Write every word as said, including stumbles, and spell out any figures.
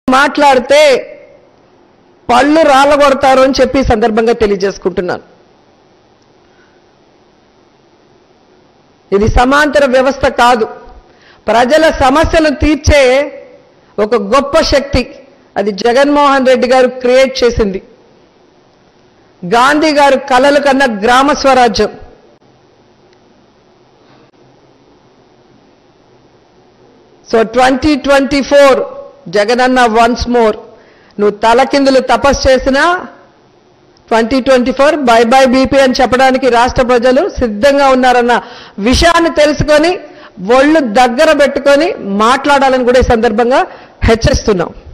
మాట్లాడితే పళ్ళు రాళ్ళగొడతారు అని చెప్పి సందర్భంగా తెలియజేసుకుంటున్నాను. ఇది సమాంతర వ్యవస్థ కాదు, ప్రజల సమస్యలు తీర్చే ఒక గొప్ప శక్తి. అది జగన్మోహన్ రెడ్డి గారు క్రియేట్ చేసింది. గాంధీ గారు కలలు కన్న గ్రామ స్వరాజ్యం. So twenty twenty four Jagananna once more. నువ్వు తలకిందులు తపస్సు చేసినా twenty twenty four bye bye BP అని చెప్పడానికి రాష్ట్ర ప్రజలు సిద్ధంగా ఉన్నారన్న విషయాన్ని తెలుసుకొని ఒళ్ళు దగ్గర పెట్టుకొని మాట్లాడాలని కూడా ఈ సందర్భంగా హెచ్చరిస్తున్నాం.